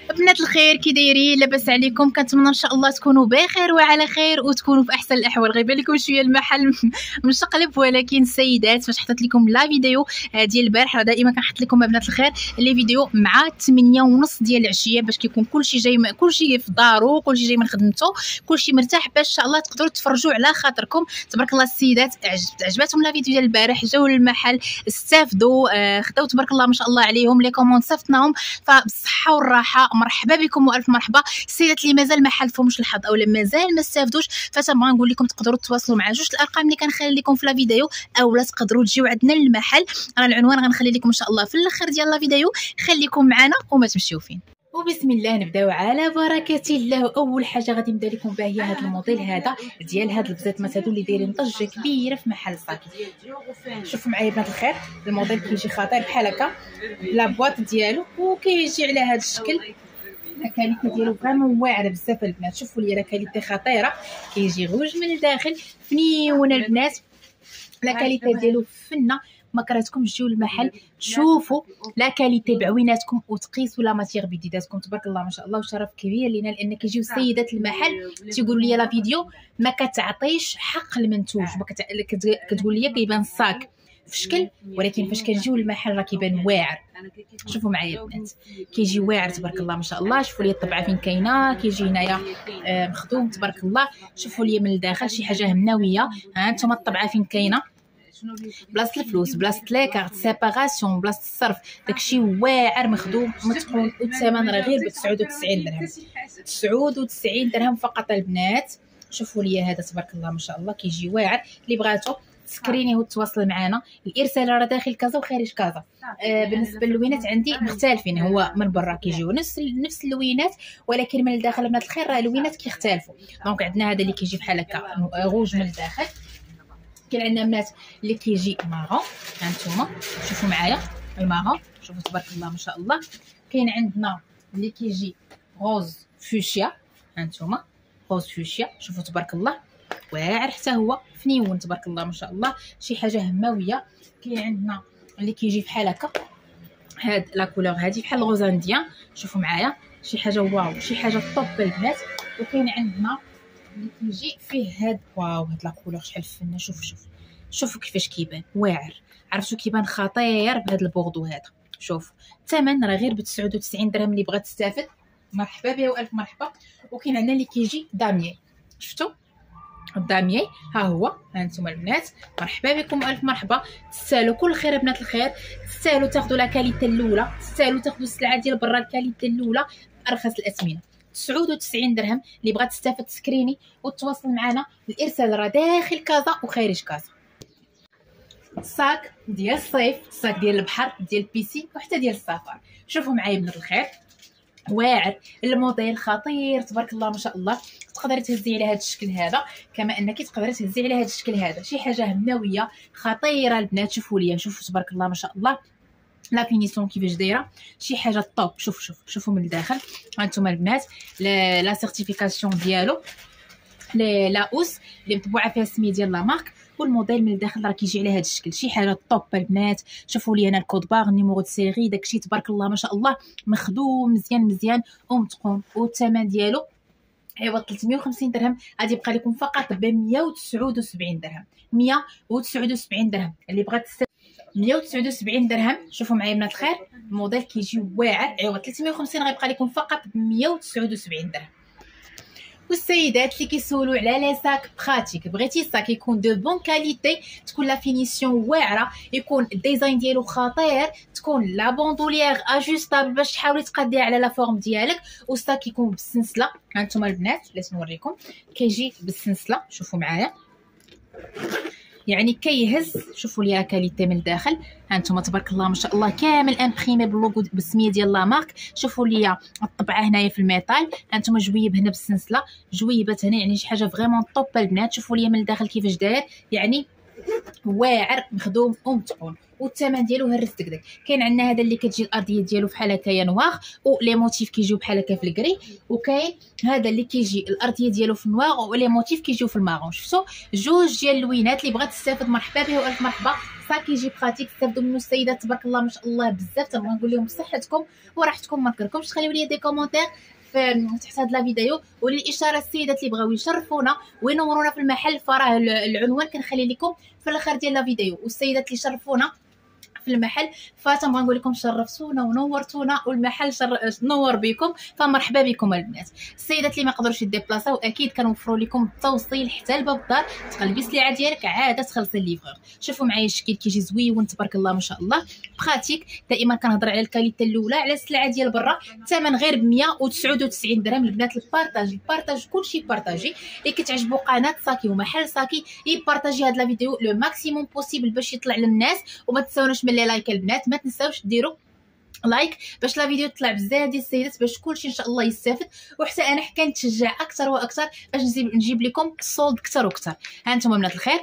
بنات الخير كي دايرين؟ لاباس عليكم؟ كنتمنى ان شاء الله تكونوا بخير وعلى خير وتكونوا في احسن الاحوال. غيبان لكم شويه المحل مشقلب، ولكن السيدات فاش حطيت لكم لا فيديو ديال البارح، دائما كنحط لكم بنات الخير لي فيديو مع 8:30 ديال العشيه، باش كيكون كلشي جاي كلشي في دارو، كلشي جاي من خدمته، كلشي مرتاح، باش ان شاء الله تقدروا تفرجوا على خاطركم. تبارك الله السيدات عجبتهم لا فيديو ديال البارح، جاوا للمحل استافدوا، خداو تبارك الله ما شاء الله عليهم. لي كوموند صيفطناهم فبالصحه والراحه. مرحبا بكم والف مرحبا السيدات اللي مازال ما حالفهمش الحظ اولا مازال ما استافدوش، فتنبغي نقول لكم تقدروا تواصلوا مع جوج الارقام اللي كنخلي لكم في لا فيديو، اولا تقدروا تجيو عندنا للمحل. راه العنوان غنخلي لكم ان شاء الله في الاخر ديال لا فيديو، خليكم معنا وما تمشيو فين. وبسم الله نبداو على بركه الله. اول حاجه غادي نبدا لكم بها هي هذا الموديل هذا ديال هاد البزيتمات هادو اللي دايرين ضجه كبيره في محل ساكي. شوفوا معايا بنات الخير، الموديل كيجي خطير بحال هكا لا بواط ديالو، وكيجي على هذا الشكل. الكاليتي ديالو فريمون واعره بزاف البنات. شوفوا لي راه كاليتي خطيره، كيجي غوج من الداخل فنيون البنات. لا كاليتي ديالو فنه، ما كرهتكم تجيو للمحل تشوفوا لا كاليتي بعويناتكم وتقيسوا لا ماتيغ بيديداتكم. تبارك الله ما شاء الله، وشرف كبير لينا لان كيجيو السيدات المحل تيقولوا لي لا فيديو ما كتعطيش حق المنتوج، كتقول لي كيبان الصاك في شكل، ولكن فاش كنجيو للمحل راه كيبان واعر. شوفوا معايا البنات، كيجي واعر تبارك الله ما شاء الله. شوفوا لي الطبعه فين كاينه، كيجي هنايا مخدوم تبارك الله. شوفوا لي من الداخل شي حاجه همناويه. ها انتم الطبعه فين كاينه، بلاصه الفلوس، بلاصه ليكارت سيباراسيون، بلاصه الصرف، داكشي واعر مخدوم متقون. والثمن راه غير ب 99 درهم، 99 درهم فقط البنات. شوفوا لي هذا تبارك الله ما شاء الله، كيجي واعر. اللي بغاتو سكرينيه وتواصل معنا. الارسال راه داخل كازا وخارج كازا. بالنسبه للوينات عندي مختلفين، هو من برا كيجيو نفس اللوينات، ولكن من الداخل بنات الخير راه اللوينات كيختلفوا. دونك عندنا هذا اللي كيجي بحال هكا غوج من الداخل. كاين عندنا بنات اللي كيجي مارون، ها نتوما شوفوا معايا المارون، شوفوا تبارك الله ما شاء الله. كاين عندنا اللي كيجي غوز فوشيا، ها نتوما غوز فوشيا، شوفوا تبارك الله واعر حتى هو فنيون تبارك الله ما شاء الله، شي حاجه هماويه. كاين عندنا اللي كيجي بحال هكا، هاد لا كولور هادي بحال الغوز انديان، شوفوا معايا شي حاجه واو، شي حاجه طوب البنات. وكاين عندنا اللي كيجي فيه هاد واو، هاد لا كولور شحال فنه. شوفوا كيفاش كيبان واعر، عرفتوا كيبان خطير بهاد البوردو هذا. شوف الثمن راه غير ب 99 درهم. اللي بغات تستافد مرحبا بها والف مرحبا. وكاين عندنا اللي كيجي داميي، شفتوا الداميي ها هو، ها انتم البنات مرحبا بكم الف مرحبا. تستاهلوا كل خير بنات الخير، تستاهلوا تاخذوا لا كاليتي الاولى، تستاهلوا تاخذوا السلعه ديال برا الكاليتي الاولى ارخص الاثمنه 99 درهم. اللي بغات تستافد سكريني وتواصل معنا. الارسال راه داخل كازا وخارج كازا. الصاك ديال الصيف، الصاك ديال البحر، ديال البيسين وحتى ديال السفر. شوفوا معايا بنات الخير، واعر الموديل خطير تبارك الله ما شاء الله. تقدري تهزي على هذا الشكل هذا، كما انك تقدري تهزي على هذا الشكل هذا، شي حاجه هماويه خطيره البنات. شوفوا ليا، شوفوا تبارك الله ما شاء الله لا فينيسيون كيفاش دايره، شي حاجه طوب. شوفوا من الداخل ها انتم البنات لا سيرتيفيكاسيون ديالو، لا اوس اللي مطبوعه فيها السميه ديال لا مارك. والموديل من الداخل راه كيجي على هذا الشكل، شي حاجه طوب البنات. شوفوا لي هنا الكود باغ، النيميرو دو سيري، داكشي تبارك الله ما شاء الله مخدوم مزيان ومتقون. والثمن ديالو ايوا 350 درهم، غادي يبقى لكم فقط ب 179 درهم. 179 درهم اللي بغات 179 درهم. شوفوا معايا بنات الخير، الموديل كيجي واعر. ايوا 350 غيبقى لكم فقط ب 179 درهم. والسيدات اللي كيسولوا على لي ساك براتيك، بغيتي ساك يكون دو بون كاليتي، تكون لا فينيسيون واعره، يكون الديزاين ديالو خطير، تكون لا بوندوليير اجوستابل باش تحاولي تقاديها على لا فورم ديالك، والساك يكون بالسنسله. ها انتم البنات بلاتي نوريكم، كيجي بالسنسله. شوفوا معايا يعني كيهز. شوفوا ليها كاليتي من الداخل، ها انتم تبارك الله ما شاء الله كامل امبريمي باللوغو بالسميه ديال لا مارك. شوفوا ليا الطبعه هنايا في الميتال، ها انتم جويب هنا بالسلسله، جويبات هنا، يعني شي حاجه فريمون طوب البنات. شوفوا ليا من الداخل كيفاش داير، يعني واعر مخدوم ومتقون. والثمن ديالو هرس دكدك. كاين عندنا هذا اللي كتجي الارضيه ديالو بحال هكايا نوار، ولي موتيف كيجيو بحال هكا في الكري. وكاين هذا اللي كيجي الارضيه ديالو في النوار ولي موتيف كيجيو في المارون. شفتوا جوج ديال اللوينات. اللي بغات تستافد مرحبا به والف مرحبا. صا كيجي براتيك تستافدوا منه السيدات تبارك الله ما شاء الله بزاف. تنبغي نقول لهم بصحتكم وراحتكم، ما نكركمش تخليو لي دي كومونتير تحت هاد لا فيديو. وللاشاره السيدات اللي بغاو يشرفونا وينورونا في المحل فراه العنوان كنخلي لكم في الاخر ديال لا فيديو. والسيدات اللي شرفونا في المحل فتنبغي نقول لكم شرفتونا ونورتونا والمحل نور بكم، فمرحبا بكم البنات. السيدات اللي ما قدروش يديبلاصاو اكيد كنوفروا لكم التوصيل حتى لباب الدار، تقلبي السلعه ديالك عاد تخلصي الليفرور. شوفوا معايا الشكل كيجي زويون تبارك الله ما شاء الله براتيك. دائما كنهضر على الكاليتي الاولى على السلعه ديال برا، الثمن غير ب 199 درهم. البنات البارطاج كلشي بارطاجي. اللي كتعجبو قناه ساكي ومحل ساكي يبارطاجي هاد لا فيديو لو ماكسيموم بوسيبل باش يطلع للناس. وما تنساوناش من لي لايك البنات، ما تنساوش ديروا لايك باش لا فيديو تطلع بزاف ديال السيدات باش كلشي ان شاء الله يستافد. وحتى انا كنتشجع اكثر واكثر باش نجيب لكم الصولد اكثر واكثر. ها انتم بنات الخير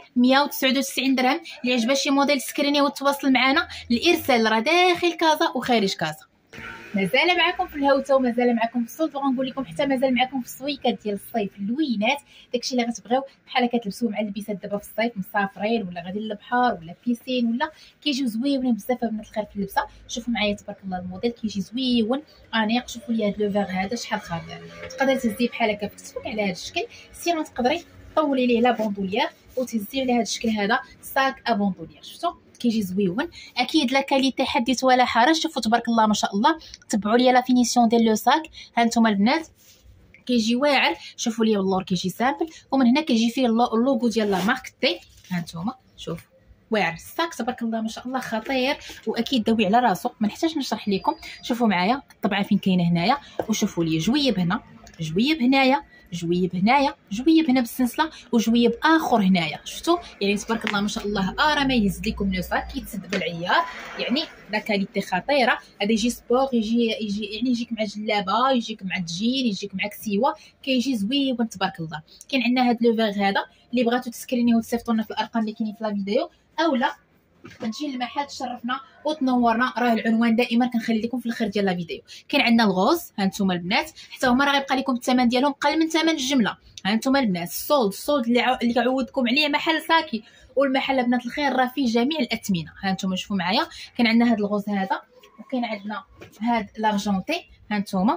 199 درهم. اللي عجبها شي موديل سكريني وتواصل معنا. الارسال راه داخل كازا وخارج كازا. مازال معكم في الهوته ومازال معكم في الصوت، وغنقول لكم حتى مازال معكم في السويكات ديال الصيف اللوينات. داكشي اللي غتبغيو بحال كتلبسوه مع اللبسات دابا في الصيف مسافرين ولا غادي للبحر ولا بيسين ولا كيجيو زويونين بزاف بنات الخير في اللبسه. شوفوا معايا تبارك الله الموديل كيجي زويون انيق. شوفوا لي هاد لو فيغ هذا شحال خاطر، تقدري تهزيه بحال هكا في كتفك على هذا الشكل، سينو تقدري طولي ليه لا بوندوليير وتهزيه على هذا الشكل هذا ساك ابوندوليير. شفتوا كيجي زويون اكيد لا كاليتي حديث ولا حرج. شوفوا تبارك الله ما شاء الله. تبعوا لي لا فينيسيون ديال لو ساك. ها انتم البنات كيجي واعر. شوفوا لي اللور كيجي سامبل ومن هنا كيجي فيه اللوغو ديال لا مارك تي. ها انتم شوفوا واعر الساك تبارك الله ما شاء الله خطير واكيد داوي على راسو ما نحتاج نشرح لكم. شوفوا معايا الطبعه فين كاينه هنايا، وشوفوا لي جويب هنا جويب هنايا جويب هنايا جويب هنا بالسلسله وجويب اخر هنايا. شفتوا يعني تبارك الله ما شاء الله راه ما يهز لكم لو ساك كيتسد بالعيار. يعني لا كاليتي خطيره. هذا يجي سبور يجي يعني يجيك مع جلابه يجيك مع الجين يجيك مع كسيوه كيجي زويون تبارك الله. كاين عندنا هذا لو فيغ هذا اللي بغاتو تسكرينيو وتصيفطوا لنا في الارقام اللي كاينين في لا فيديو اولا تجي للمحل تشرفنا وتنورنا. راه العنوان دائما كنخلي لكم في الاخر ديال لا فيديو. كاين عندنا الغوز ها انتم البنات حتى هما راه غيبقى لكم الثمن ديالهم قل من ثمن الجمله. ها انتم البنات الصولد اللي عودكم عليه محل ساكي والمحل بنات الخير راه فيه جميع الاثمنه. ها انتم شوفوا معايا كاين عندنا هذا الغوز هذا وكاين عندنا هذا لارجونتي. ها انتم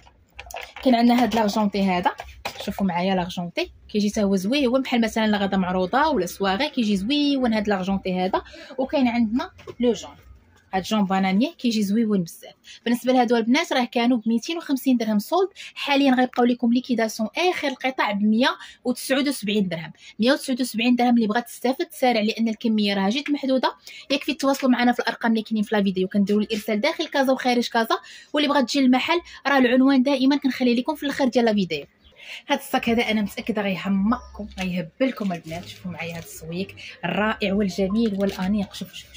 كاين عندنا هذا لارجونتي هذا. شوفوا معايا لارجونتي كيجي حتى هو زويون بحال مثلا لا غدا معروضه ولا سواغي كيجي زويون هذا لارجونتي هذا. وكاين عندنا لو جون هاد جون بانانيي كيجي زويون بزاف. بالنسبه لهادو البنات راه كانوا ب 250 درهم صولد، حاليا غيبقاو لكم ليكيداسيون اخر القطع ب 179 درهم. 179 درهم. اللي بغات تستافد سارع لان الكميه راه جد محدوده. يكفي تواصلوا معنا في الارقام اللي كاينين في لا فيديو كنديروا الارسال داخل كازا وخارج كازا. واللي بغات تجي للمحل راه العنوان دائما كنخلي لكم في الاخر ديال لا فيديو. هاد الصاك هذا انا متاكده غيحمقكم غيهبلكم البنات. شوفوا معايا هاد السويك الرائع والجميل والانيق.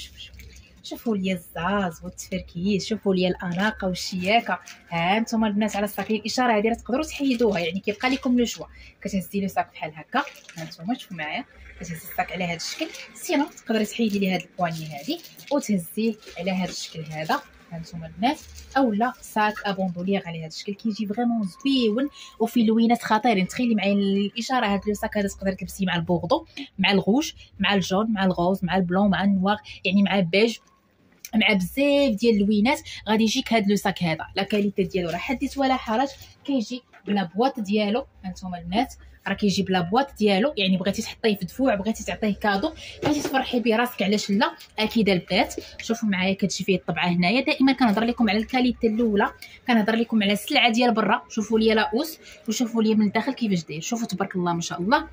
شوفوا لي الزاز والتفركيز. شوفوا لي الاناقه والشياكه. ها انتم البنات على الصاك الاشاره هذه راه تقدروا تحيدوها يعني كيبقى لكم لو شوا. كتهزي لو صاك بحال هكا. ها انتم شوفوا معايا كتهزي الصاك على هذا الشكل. سينو تقدري تحيدي لي هاد البواني هذه وتهزيه على هذا الشكل هذا. هانتوما البنات اولا ساك ابوندولير على هذا الشكل كيجي فريمون زويون وفي لوينات خطيرين. تخيلي معايا الاشاره هذا لو ساك هذا تقدري تلبسيه مع البوردو مع الغوج مع الجون مع الغوز مع البلون مع النوار يعني مع بيج مع بزاف ديال اللوينات غادي يجيك هذا لو ساك هذا. لا كاليتي ديالو راه حديث ولا حرج. كيجي بلا بواط ديالو. هانتوما البنات راه كيجي بلا بواط ديالو يعني بغيتي تحطيه في دفوع بغيتي تعطيه كادو بغيتي تفرحي به راسك علاش لا اكيد البنات. شوفوا معايا كتجي فيه الطبعه هنايا. دائما كنهضر لكم على الكاليتي الاولى كنهضر لكم على السلعه ديال برا. شوفوا لي لاوس وشوفوا لي من الداخل كيفاش داير. شوفوا تبارك الله ما شاء الله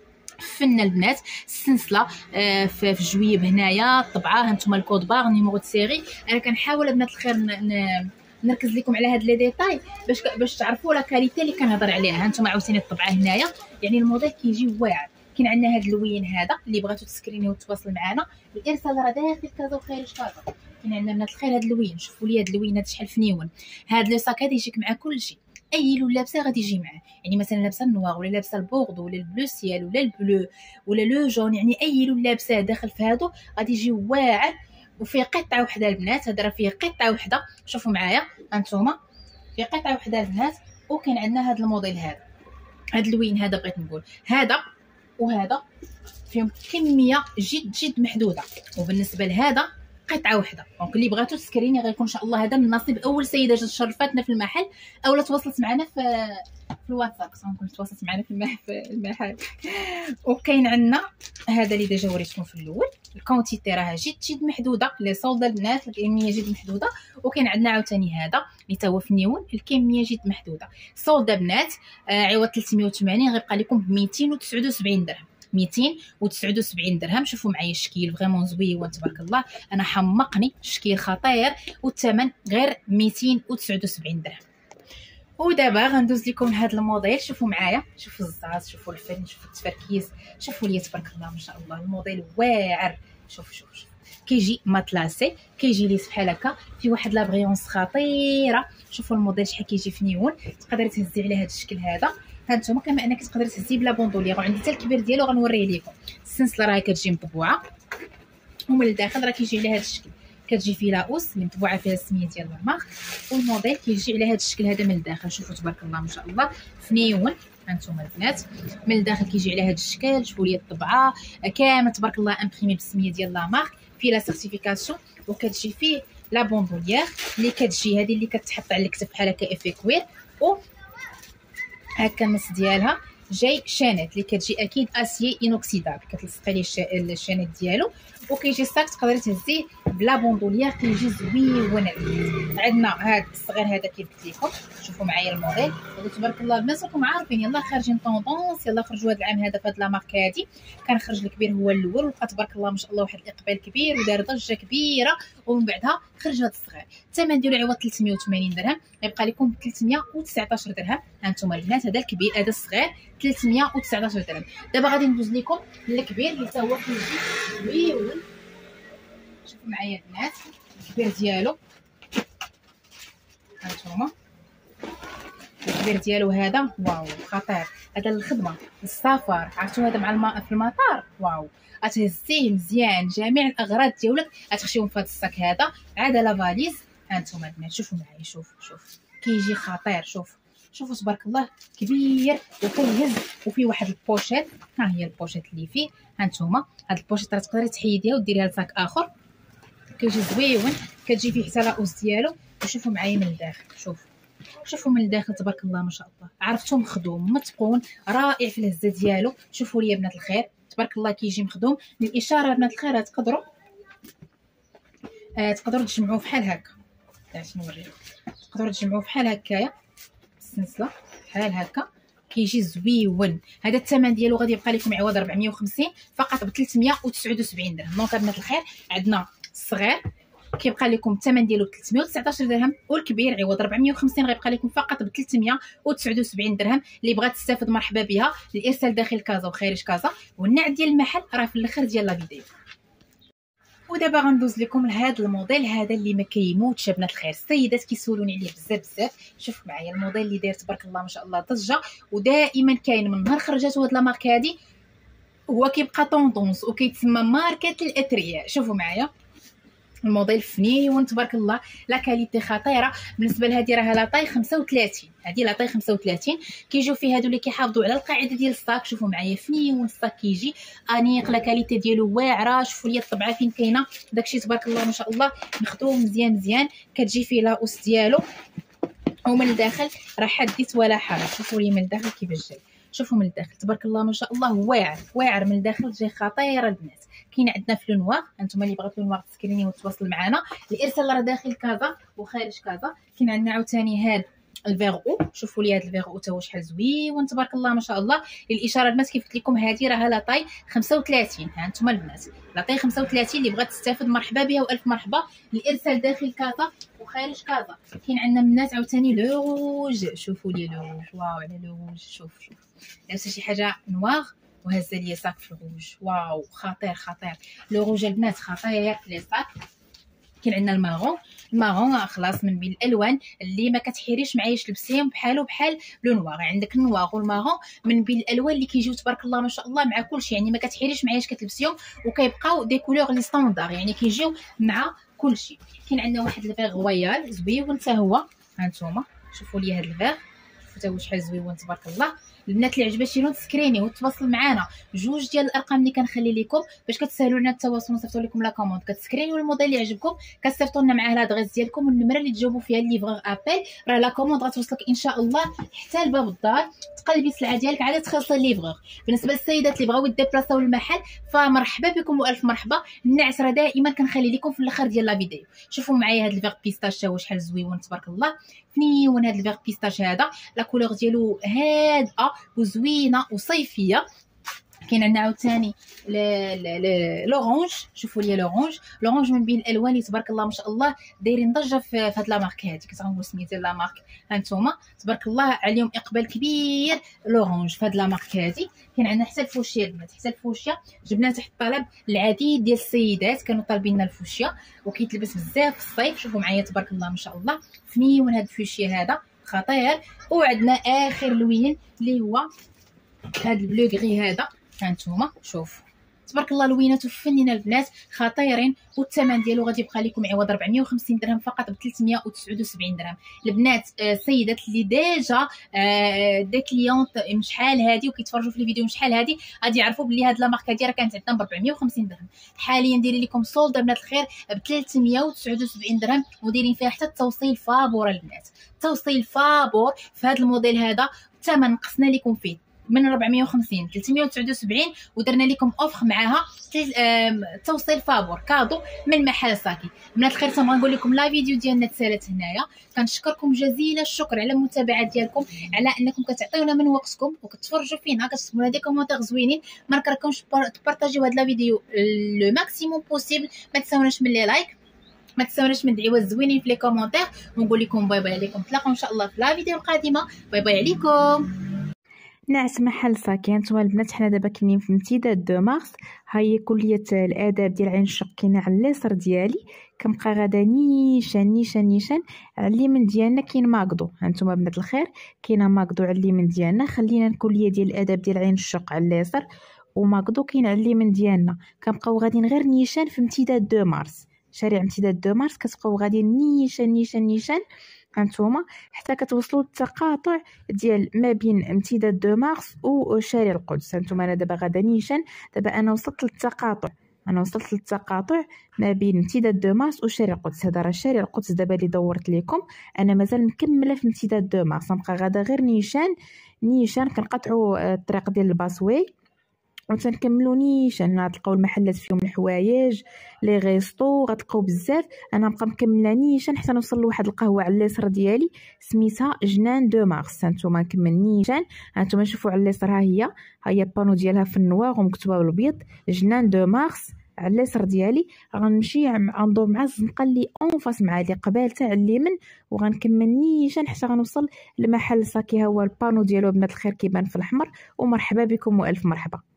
فن البنات. السلسله في الجويب هنايا الطبعه. هانتوما الكود باغ نيميرو د سيري. انا كنحاول بنات الخير نركز لكم على هاد لي ديتاي باش تعرفوا لا كاليتي اللي كنهضر عليها. هانتوما عاوتاني الطبعه هنايا يعني الموديل كيجي واعر. كاين عندنا هاد اللوين هذا اللي بغاتو تسكرينيو وتواصل معنا. الارسال راه داخل كازا وخارج كازا. كاين عندنا بنات الخير هاد اللوين. شوفوا لي هاد اللوين هذا شحال فنيون. هاد لو ساك هذا يجيك مع كلشي اي لون لابسه غادي يجي معاه. يعني مثلا لابسه النوار ولا لابسه البوردو ولا البلو سيال ولا البلو ولا لو جون يعني اي لون لابسه داخل في هادو غادي يجي واعر وفيه قطعه وحده البنات. هذا راه فيه قطعه وحده. شوفوا معايا هانتوما فيه قطعه وحده البنات. وكاين عندنا هذا الموديل هذا اللوين هذا بغيت نقول هذا وهذا فيهم كميه جد محدوده. وبالنسبه لهذا قطعه واحده. دونك اللي بغاتو تسكريني غيكون ان شاء الله هذا من نصيب اول سيده جات شرفتنا في المحل اولا تواصلت معنا في الواتساب. كنت تواصلت معنا في المحل. وكاين عندنا هذا اللي ديجا وريتكم في الاول. الكونتيتي راها جد محدوده، لي صولد البنات الكميه جد محدوده. وكاين عندنا عاوتاني هذا اللي تا هو في النيون، الكميه جد محدوده. صولد بنات عوض 380 غيبقى لكم ب 279 درهم. 279 درهم. شوفوا معايا الشكل فريمون زويون تبارك الله، انا حمقني الشكل خطير، والثمن غير 279 درهم. ودابا غندوز لكم لهذا الموديل. شوفوا معايا، شوفوا الزاز، شوفوا الفن، شوفوا التفركيز، شوفوا لي تبارك الله ما شاء الله الموديل واعر. شوف كيجي ماتلاسي، كيجي ليس بحال هكا في واحد لا بريونس خطيره. شوفوا الموديل شحال كيجي في نيون. تقدري تهزي على هذا الشكل هذا. ها نتوما كما انك تقدري تهزي بلا بوندولير، وعندي حتى الكبير ديالو غنوريه لكم. السنسله راه كتجي مطبوعه، ومن الداخل راه كيجي على هذا الشكل، كتجي فيه لاوس اللي مطبوعه فيها السميه ديال المارك، والموديل كيجي على هذا الشكل هذا من الداخل. شوفوا تبارك الله ما شاء الله فنيون. هانتوما البنات من الداخل كيجي على هذا الشكل. شوفوا لي الطبعه كامل تبارك الله امبريمي بالسميه ديال لا مارك، في لا سيرتيفيكاسيون، وكتجي فيه لا بوندولير اللي كتجي هذه اللي كتحط على الكتف بحال هكا افي كوير، و هكا النص ديالها جاي شانات اللي كتجي اكيد اسيي انوكسيدابل، كتلصقي ليه الشانات ديالو. وكيجي الساك تقدري تهزيه بلا بوندولير، كيجي زويون. عندنا هذا الصغير هذا كيف قلت لكم. شوفوا معايا الموديل تبارك الله الناس راكم عارفين يلاه خارجين طوندونس، يلاه خرجوا هذا العام هذا في هذه لا مارك هذه. كان خرج الكبير هو الاول، وبقى تبارك الله ما شاء الله واحد الاقبال كبير ودار ضجه كبيره، ومن بعدها خرج هذا الصغير. الثمن ديالو عوض 380 درهم غيبقى لكم ب 319 درهم. ها انتم البنات هذا الكبير هذا الصغير 319 درهم. دابا غادي ندوز لكم الكبير اللي حتى هو كيجي زويون. شوفوا معايا البنات الكبير ديالو، هانتوما الكبير ديالو هذا واو خطير. هذا للخدمه للسفر، عرفتوا هذا مع في المطار واو. غتهزيه مزيان، جميع الاغراض ديالك غتخشيهم في هذا الصاك هذا. عاد لا فاليز. هانتوما البنات شوفوا معايا، شوف كيجي خطير. شوفوا تبارك الله كبير وكيهز، وفيه واحد البوشيت. ها هي البوشيت اللي فيه. هانتوما هاد البوشيت راه تقدري تحيديها وديريها لصاك اخر، كيجي زويون. كتجي فيه حتى لاوس ديالو. وشوفوا معايا من الداخل، شوفوا من الداخل تبارك الله ما شاء الله. عرفتوا مخدوم متقون رائع في الهزه ديالو. شوفوا لي بنات الخير تبارك الله كيجي مخدوم. من الاشاره بنات الخير تقدروا تجمعوه بحال هكا. باش نوريكم تقدروا تجمعوه بحال هكايا السلسله بحال هكا، كيجي زويون. هذا الثمن ديالو غادي يبقى لكم عوض 450 فقط ب 379 درهم. دونك بنات الخير عندنا الصغير كيبقى لكم الثمن ديالو 319 درهم، والكبير عوض 450 غيبقى لكم فقط ب 379 درهم. اللي بغات تستافد مرحبا بها. الارسال داخل كازا وخارج كازا، والنعت ديال المحل راه في الاخر ديال لا فيديو. ودابا غندوز لكم لهذا الموديل هذا اللي ما كيموتش بنات الخير. السيدات كيسولوني عليه بزاف. شوف معايا الموديل اللي داير تبارك الله ما شاء الله ضجه، ودائما كاين من نهار خرجته هاد لا مارك هادي هو كيبقى طوندونس وكيتسمى ماركه الاثرياء. شوفوا معايا الموديل فنيون تبارك الله، لا كاليتي خطيره. بالنسبه لهذه راها لا طاي 35، هذه لا طاي 35. كيجيو فيه هادو اللي كيحافظوا على القاعده ديال الصاك. شوفوا معايا فنيون الصاك كيجي انيق، لا كاليتي ديالو واعره. شوفوا لي الطبعه فين كاينه، داكشي تبارك الله ما شاء الله مخدوم مزيان. كتجي فيه لاوس ديالو، ومن الداخل راه حديث ولا حرج. شوفوا لي من الداخل كيفاش جاي. شوفوا من الداخل تبارك الله ما شاء الله واعر من الداخل، جاي خطيره البنات. كاين عندنا في لونوار، انتم اللي بغيتوا لونوار تسكريني وتواصل معنا. الارسال راه داخل كازا وخارج كازا. كاين عندنا عاوتاني هاد الفيغو. شوفوا لي هاد الفيغو تا هو شحال زويون تبارك الله ما شاء الله. للاشاره البنات كيف قلت لكم هذه راها لا طاي 35. ها انتم البنات لا طاي 35 اللي بغات تستافد مرحبا بها والف مرحبا. الارسال داخل كازا وخارج كازا. كاين عندنا البنات عاوتاني لو روج. شوفوا لي لو روج واو على لو روج. شوف لابسه شي حاجه نوار وهزه ليا صاك في الروج واو خطير. لو روج البنات خطير لي صاك. كاين عندنا المارون خلاص من بين الالوان اللي ما كتحيريش معايا تلبسيهم بحال لو نوار. عندك النوار والمارون من بين الالوان اللي كيجيو تبارك الله ما شاء الله مع كلشي، يعني ما كتحيريش معايا كتلبسيهم، وكيبقاو دي كولور لي ستاندار يعني كيجيو مع كلشي. كاين عندنا واحد الفيغ رويال زويون حتى هو. ها نتوما شوفوا لي هذا الفيغ، شوفوا حتى هو شحال زويون تبارك الله. البنات اللي عجبها شي لون تسكريني وتواصل معنا. جوج ديال الارقام اللي كنخلي لكم باش كتسهلوا لنا التواصل ونصيفطوا لكم لا كوموند. كتسكرينيو الموديل اللي عجبكم كتصيفطوا لنا معاه لادريس ديالكم والنمره اللي تجاوبوا فيها الليفرور ابل، راه لا كوموند غتوصلك ان شاء الله حتى لباب الدار. تقلبي السلعه ديالك عاد تخلصي الليفرور. بالنسبه للسيدات اللي بغاو يديبلاصاو للمحل فمرحبا بكم والف مرحبا. النعس راه دائما كنخلي لكم في الاخر ديال لا فيديو. شوفوا معايا هذا الفيغ بيستاش هو شحال زويون تبارك الله، فنيون هذا الفيغ بيستاش هذا. لا كولور ديالو هادئه وزوينه وصيفيه. كاين عندنا عاوتاني لورانج، شوفوا لي لورانج من بين الالوان اللي تبارك الله ما شاء الله دايرين ضجه في هاد لا مارك هادي. كتغنقول سميتها لا مارك، هانتوما تبارك الله عليهم اقبال كبير لورانج في هاد لا مارك هادي. كاين عندنا حتى الفوشيا البنات، حتى الفوشيا جبناها تحت طلب العديد ديال السيدات كانوا طالبين لنا الفوشيا وكيتلبس بزاف في الصيف. شوفوا معايا تبارك الله ما شاء الله فنيون هاد الفوشيا هذا خطير. وعندنا اخر لوين اللي هو هاد البلو غري هذا، هانتوما شوف تبارك الله لوينات وفنينه البنات خطيرين. والثمن ديالو غادي يبقى لكم عوض 450 درهم فقط ب 379 درهم. البنات السيدات اللي ديجا دي كليونط من شحال هادي وكيتفرجوا في الفيديو من شحال هادي غادي يعرفوا بلي هاد لا ماركه هادي راه كانت عندنا ب 450 درهم. حاليا دايرين لكم سولد بنات الخير ب 379 درهم ودايرين فيها حتى التوصيل فابور البنات، توصيل فابور في هذا الموديل هذا. الثمن نقصنا لكم فيه من 450 379 ودرنا لكم اوفر معاها توصيل فابور كادو من محل ساكي. بنات الخير تنبغي نقول لكم لا فيديو ديالنا تسالات هنايا. كنشكركم جزيل الشكر على المتابعه ديالكم، على انكم كتعطيونا من وقتكم وكتفرجوا فينا كتكتبوا لنا دي كومونتير زوينين. ما نكرهكمش تبارطاجيو هاد لا فيديو لو ماكسيموم بوسيبل. ما تنساوناش من لي لايك، ما تنساوناش من دعيوات زوينين في لي كومونتير، ونقول لكم باي باي عليكم. نتلاقاو ان شاء الله في لا فيديو القادمه. باي باي عليكم. نعس محل ساكن. نتوما البنات حنا دابا كاينين في امتداد 2 مارس. ها هي كليه الاداب ديال عين الشق كاينه على اليسار ديالي، كنبقى غادا نيشان على اليمين ديالنا كاين ماكدو. هانتوما بنات الخير كاينه ماكدو على اليمين ديالنا. خلينا الكليه ديال الاداب ديال عين الشق على اليسار وماكدو كاين على اليمين ديالنا. كنبقاو غاديين غير نيشان في امتداد 2 مارس، شارع امتداد 2 مارس. كتبقاو غاديين نيشان هانتوما حتى كتوصلوا للتقاطع ديال ما بين امتداد 2 مارس وشارع القدس. هانتوما انا دابا غادا نيشان، دابا انا وصلت للتقاطع ما بين امتداد 2 مارس وشارع القدس. هذا راه شارع القدس دابا اللي دورت لكم. انا مازال مكمله في امتداد 2 مارس، نبقى غادا غير نيشان كنقطعوا الطريق ديال الباسوي وتنكملوا نيشان. غتلقاو المحلات فيهم الحوايج لي غيستو غتلقاو بزاف. انا نبقى مكمله نيشان حتى نوصل لواحد القهوه على اليسار ديالي سميتها جنان 2 مارس. هانتوما نكمل نيشان. هانتوما شوفوا على اليسار ها هي البانو ديالها في النوار ومكتوبه بالابيض جنان 2 مارس. على اليسار ديالي غنمشي غندور مع الزنقه اللي اون فاس مع اللي قبال تاع اليمين وغنكمل نيشان حتى غنوصل لمحل ساكي. ها هو البانو ديالو بنات الخير كيبان في الاحمر. ومرحبا بكم والف مرحبا.